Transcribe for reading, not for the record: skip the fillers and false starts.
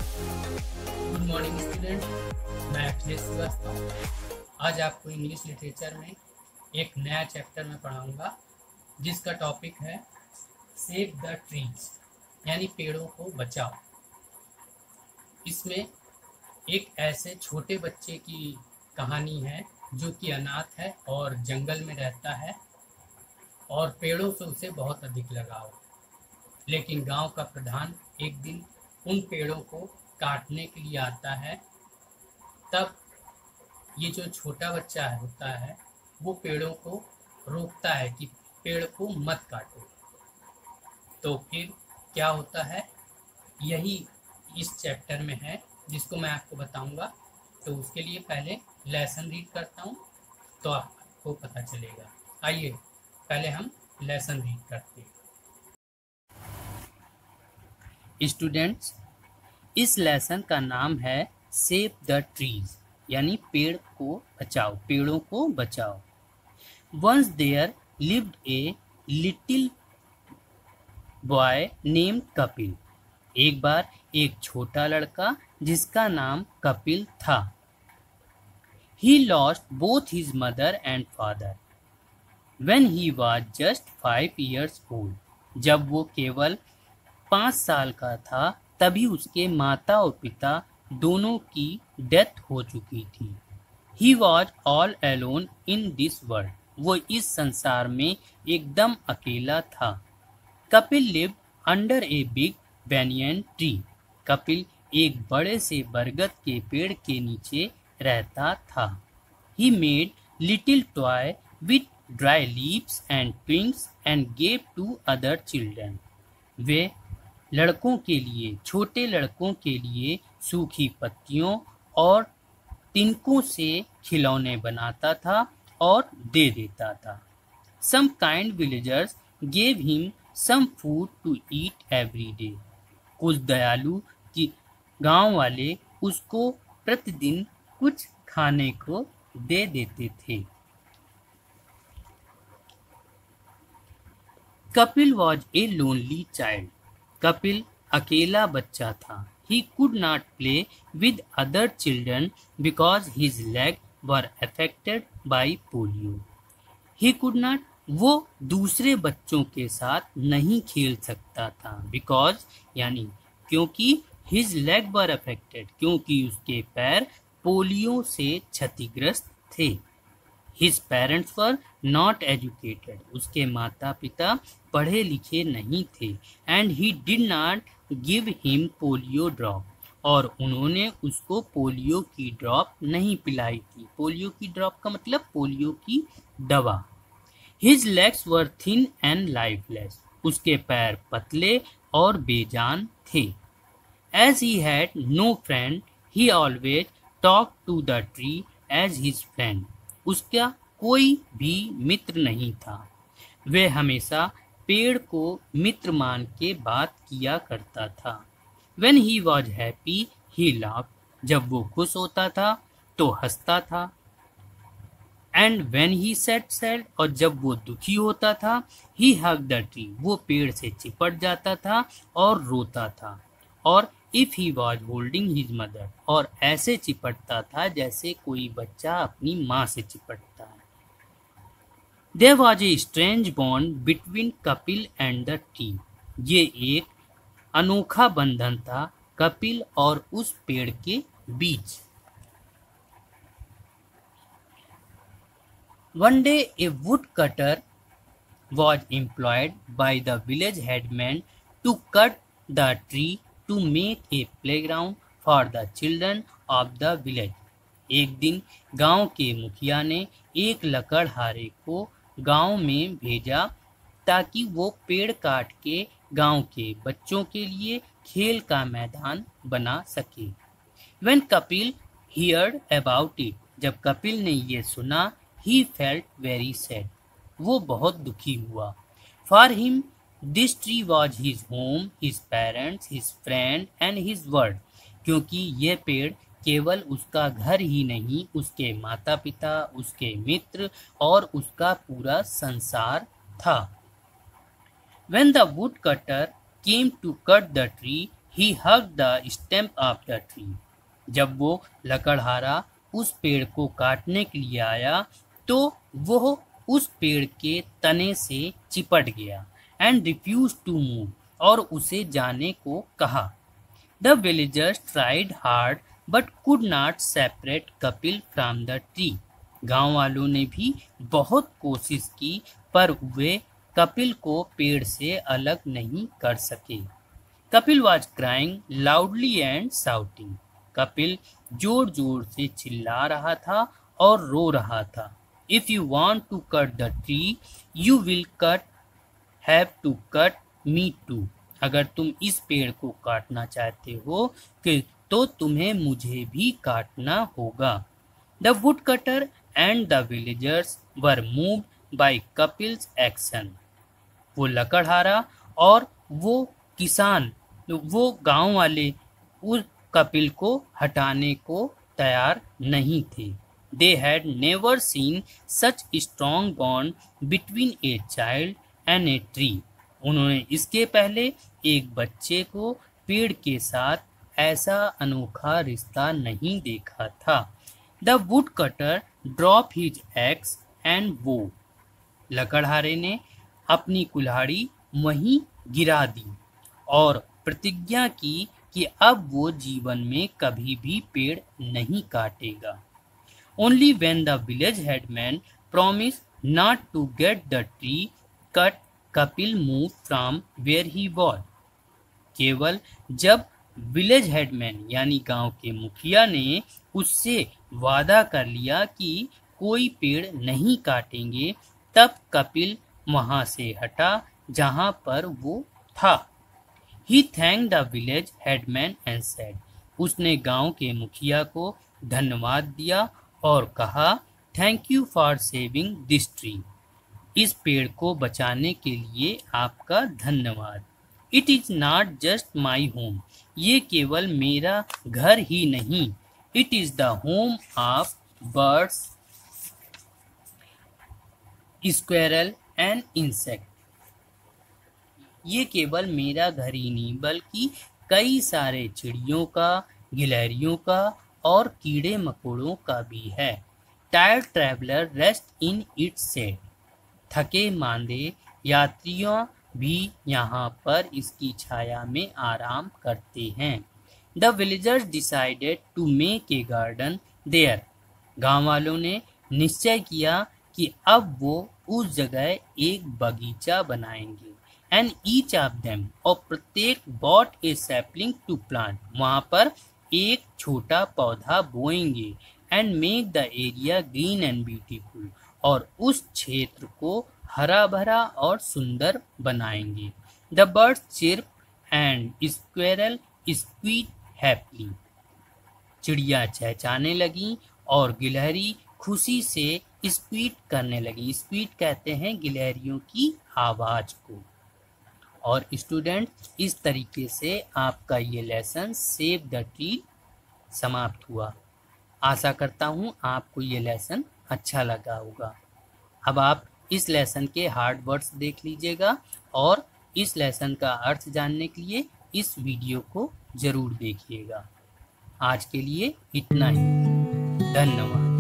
Good morning student, मैं अखिलेश श्रीवास्तव। आज आपको इंग्लिश लिटरेचर में एक नया चैप्टर में पढ़ाऊंगा जिसका टॉपिक है सेव द ट्रीज, यानी पेड़ों को बचाओ। इसमें एक ऐसे छोटे बच्चे की कहानी है जो कि अनाथ है और जंगल में रहता है और पेड़ों से उसे बहुत अधिक लगाव। लेकिन गांव का प्रधान एक दिन उन पेड़ों को काटने के लिए आता है। तब ये जो छोटा बच्चा होता है वो पेड़ों को रोकता है कि पेड़ को मत काटो। तो फिर क्या होता है, यही इस चैप्टर में है जिसको मैं आपको बताऊंगा। तो उसके लिए पहले लेसन रीड करता हूँ तो आपको पता चलेगा। आइए पहले हम लेसन रीड करते हैं। स्टूडेंट्स, इस लेसन का नाम है सेव द ट्रीज, यानी पेड़ को बचाओ, पेड़ों को बचाओ। Once there lived a little boy named Kapil. एक बार एक छोटा लड़का जिसका नाम कपिल था। He lost both his mother and father when he was just 5 years old. जब वो केवल 5 साल का था तभी उसके माता और पिता दोनों की डेथ हो चुकी थी। He was all alone in this world. वो इस संसार में एकदम अकेला था। Kapil lived under a big banyan tree. Kapil एक बड़े से बरगद के पेड़ के नीचे रहता था। He made little toy with dry leaves and twigs and gave to other children. वे लड़कों के लिए, छोटे लड़कों के लिए सूखी पत्तियों और तिनकों से खिलौने बनाता था और दे देता था। Some kind villagers gave him some food to eat every day. कुछ दयालु कि गांव वाले उसको प्रतिदिन कुछ खाने को दे देते थे। Kapil was a lonely child. Kapil अकेला बच्चा था। He could not play with other children because his legs were affected by polio. He could not, वो दूसरे बच्चों के साथ नहीं खेल सकता था। Because यानी क्योंकि his legs were affected, क्योंकि उसके पैर पोलियो से क्षतिग्रस्त थे। His parents were not educated. उसके माता पिता पढ़े लिखे नहीं थे। And he did not give him polio drop. और उन्होंने उसको पोलियो की ड्रॉप नहीं पिलाई थी। पोलियो की ड्रॉप का मतलब पोलियो की दवा। His legs were thin and lifeless. उसके पैर पतले और बेजान थे। As he had no friend, he always talked to the tree as his friend. उसका कोई भी मित्र नहीं था। वह हमेशा पेड़ को मित्र मान के बात किया करता था। When he was happy, he laughed. जब वो खुश होता था तो हंसता था। And when he sad, और जब वो दुखी होता था, he hugged the tree. वो पेड़ से चिपट जाता था और रोता था। और if he was holding his mother, और ऐसे चिपटता था जैसे कोई बच्चा अपनी माँ से चिपटता है। There was a strange bond between Kapil and the tree. ये एक अनोखा बंधन था कपिल और उस पेड़ के बीच। One day a woodcutter was employed by the village headman to cut the tree to make a playground for the children of the village. एक दिन गांव के मुखिया ने एक लकड़हारे को गांव में भेजा ताकि वो पेड़ काट के गांव के बच्चों के लिए खेल का मैदान बना सके। When Kapil heard about it, जब कपिल ने ये सुना, he felt very sad. वो बहुत दुखी हुआ। For him, this tree was his home, his parents, his friend and his world. क्योंकि ये पेड़ केवल उसका घर ही नहीं, उसके माता पिता, उसके मित्र और उसका पूरा संसार था। When the woodcutter came to cut the tree, He hugged the stem of the tree. जब वो लकड़हारा उस पेड़ को काटने के लिए आया तो वो उस पेड़ के तने से चिपट गया and refused to move और उसे जाने को कहा. The villagers tried hard but could not separate Kapil from the tree. गांव वालों ने भी बहुत कोशिश की पर वे कपिल को पेड़ से अलग नहीं कर सके. Kapil was crying loudly and shouting. Kapil जोर जोर से चिल्ला रहा था और रो रहा था. If you want to cut the tree, you will have to cut me too. अगर तुम इस पेड़ को काटना चाहते हो तो तुम्हें मुझे भी काटना होगा. The woodcutter and the villagers were moved by Kapil's action. वो लकड़हारा और वो किसान वो गांव वाले उस कपिल को हटाने को तैयार नहीं थे. They had never seen such a strong bond between a child and a tree. उन्होंने इसके पहले एक बच्चे को पेड़ के साथ ऐसा अनोखा रिश्ता नहीं देखा था. The woodcutter dropped his axe and bow. लकड़हारे ने अपनी कुल्हाड़ी वहीं गिरा दी और प्रतिज्ञा की कि अब वो जीवन में कभी भी पेड़ नहीं काटेगा. Only when the village headman promised not to get the tree cut, Kapil moved from where he was. केवल जब विलेज हेडमैन यानी गांव के मुखिया ने उससे वादा कर लिया कि कोई पेड़ नहीं काटेंगे तब कपिल वहां से हटा जहां पर वो था. He thanked the village headman and said, उसने गांव के मुखिया को धन्यवाद दिया और कहा, thank you for saving this tree. इस पेड़ को बचाने के लिए आपका धन्यवाद. It is not just my home. ये केवल मेरा घर ही नहीं. It is the home of birds, squirrel and insect. ये केवल मेरा घर ही नहीं बल्कि कई सारे चिड़ियों का, गिलहरियों का और कीड़े मकोड़ों का भी है. Tired traveller rest in its shade. थके मांदे यात्रियों भी यहाँ पर इसकी छाया में आराम करते हैं. The villagers decided to make a garden there. गांव वालों ने निश्चय किया कि अब वो उस जगह एक बगीचा बनाएंगे. एंड ईच ऑफ देम और प्रत्येक bought a sapling to plant. वहां पर एक छोटा पौधा बोएंगे. And make the area green and beautiful और उस क्षेत्र को हरा भरा और सुंदर बनाएंगे. The birds chirp and squirrel squeak happily. चिड़िया चहचहाने लगी और गिलहरी खुशी से स्क्वीट करने लगी. स्क्वीट कहते हैं गिलहरियों की आवाज को. और स्टूडेंट इस तरीके से आपका ये लेसन सेव द ट्री समाप्त हुआ. आशा करता हूँ आपको ये लेसन अच्छा लगा होगा. अब आप इस लेसन के हार्ड वर्ड्स देख लीजिएगा और इस लेसन का अर्थ जानने के लिए इस वीडियो को जरूर देखिएगा. आज के लिए इतना ही. धन्यवाद.